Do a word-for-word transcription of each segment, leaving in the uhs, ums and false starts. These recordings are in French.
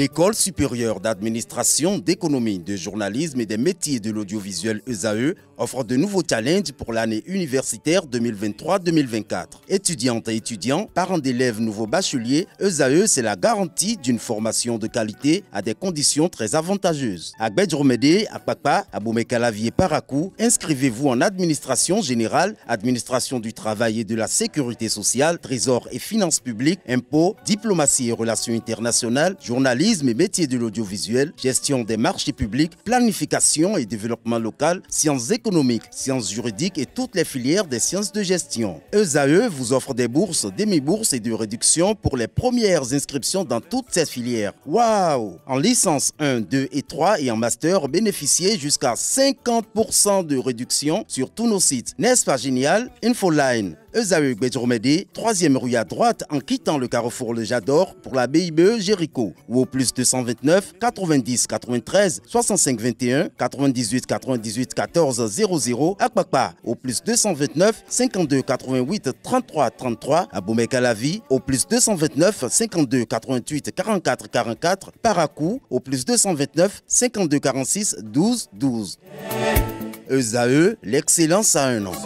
L'École supérieure d'administration, d'économie, de journalisme et des métiers de l'audiovisuel E S A E offre de nouveaux challenges pour l'année universitaire deux mille vingt-trois deux mille vingt-quatre. Étudiantes et étudiants, parents d'élèves nouveaux bacheliers, E S A E, c'est la garantie d'une formation de qualité à des conditions très avantageuses. À Gbedjromede, à Kpakpa, à Boumekalavi et Parakou, inscrivez-vous en administration générale, administration du travail et de la sécurité sociale, trésor et finances publiques, impôts, diplomatie et relations internationales, journalisme et métiers de l'audiovisuel, gestion des marchés publics, planification et développement local, sciences économiques, sciences juridiques et toutes les filières des sciences de gestion. E S A E vous offre des bourses, demi-bourses et de réductions pour les premières inscriptions dans toutes ces filières. Waouh! En licence un, deux et trois et en master, bénéficiez jusqu'à cinquante pour cent de réduction sur tous nos sites. N'est-ce pas génial? Infoline. E S A E Gbedjromede, troisième rue à droite en quittant le carrefour Le Jador pour la B I B E Jéricho ou au plus deux cent vingt-neuf quatre-vingt-dix quatre-vingt-treize soixante-cinq vingt et un quatre-vingt-dix-huit quatre-vingt-dix-huit quatorze zéro zéro à Kpakpa au plus deux cent vingt-neuf cinquante-deux quatre-vingt-huit trente-trois trente-trois à Boumekalavi au plus deux cent vingt-neuf cinquante-deux quatre-vingt-huit quarante-quatre quarante-quatre Parakou au plus deux cent vingt-neuf cinquante-deux quarante-six douze douze. E S A E, l'excellence à un nom.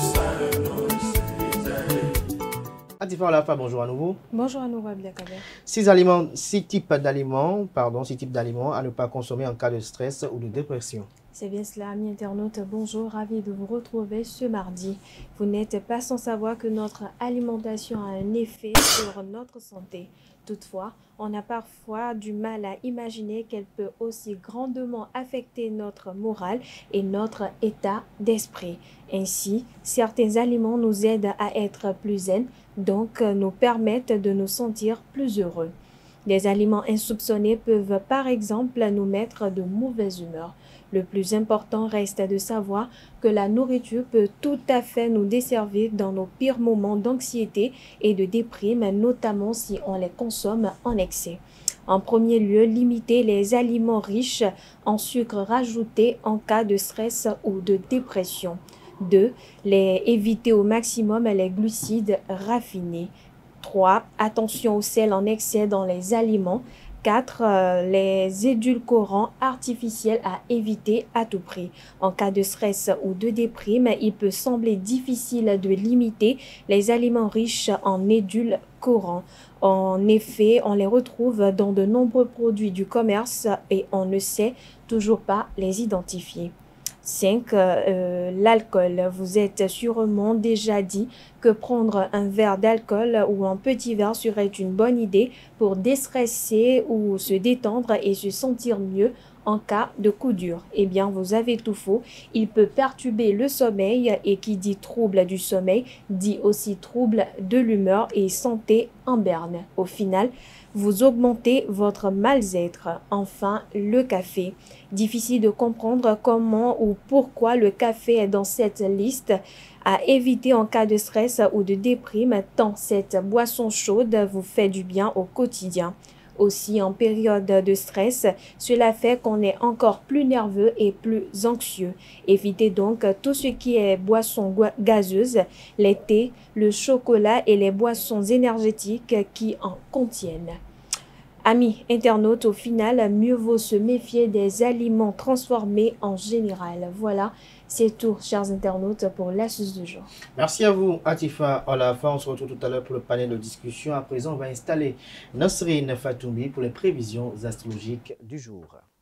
Atifa Olafa, bonjour à nouveau. Bonjour à nouveau, Abdelkader. Six aliments, six types d'aliments, pardon, six types d'aliments à ne pas consommer en cas de stress ou de dépression. C'est bien cela, amis internautes. Bonjour, ravi de vous retrouver ce mardi. Vous n'êtes pas sans savoir que notre alimentation a un effet sur notre santé. Toutefois, on a parfois du mal à imaginer qu'elle peut aussi grandement affecter notre morale et notre état d'esprit. Ainsi, certains aliments nous aident à être plus zen, donc nous permettent de nous sentir plus heureux. Des aliments insoupçonnés peuvent par exemple nous mettre de mauvaise humeur. Le plus important reste de savoir que la nourriture peut tout à fait nous desservir dans nos pires moments d'anxiété et de déprime, notamment si on les consomme en excès. En premier lieu, limiter les aliments riches en sucre rajouté en cas de stress ou de dépression. deux. Les éviter au maximum les glucides raffinés. trois. Attention au sel en excès dans les aliments. quatre. Euh, les édulcorants artificiels à éviter à tout prix. En cas de stress ou de déprime, il peut sembler difficile de limiter les aliments riches en édulcorants. En effet, on les retrouve dans de nombreux produits du commerce et on ne sait toujours pas les identifier. cinq. Euh, l'alcool. Vous êtes sûrement déjà dit que prendre un verre d'alcool ou un petit verre serait une bonne idée pour déstresser ou se détendre et se sentir mieux en cas de coup dur. Eh bien, vous avez tout faux. Il peut perturber le sommeil et qui dit trouble du sommeil dit aussi trouble de l'humeur et santé en berne. Au final, vous augmentez votre mal-être. Enfin, le café. Difficile de comprendre comment ou pourquoi le café est dans cette liste à éviter en cas de stress ou de déprime, tant cette boisson chaude vous fait du bien au quotidien. Aussi, en période de stress, cela fait qu'on est encore plus nerveux et plus anxieux. Évitez donc tout ce qui est boissons gazeuses, les thés, le chocolat et les boissons énergétiques qui en contiennent. Amis internautes, au final, mieux vaut se méfier des aliments transformés en général. Voilà, c'est tout, chers internautes, pour l'astuce du jour. Merci à vous, Atifa Olafa. On se retrouve tout à l'heure pour le panel de discussion. À présent, on va installer Nasrine Fatoumbi pour les prévisions astrologiques du jour.